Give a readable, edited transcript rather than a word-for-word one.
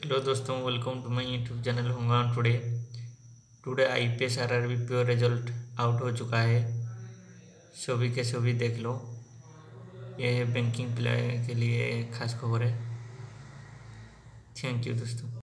Hello दोस्तों, welcome to my YouTube channel होगा today. Today IPS RRB pure result out हो चुका है। सभी के सभी देख लो। यह है बैंकिंग प्लेयर के लिए खास खबर है। थैंक यू दोस्तों।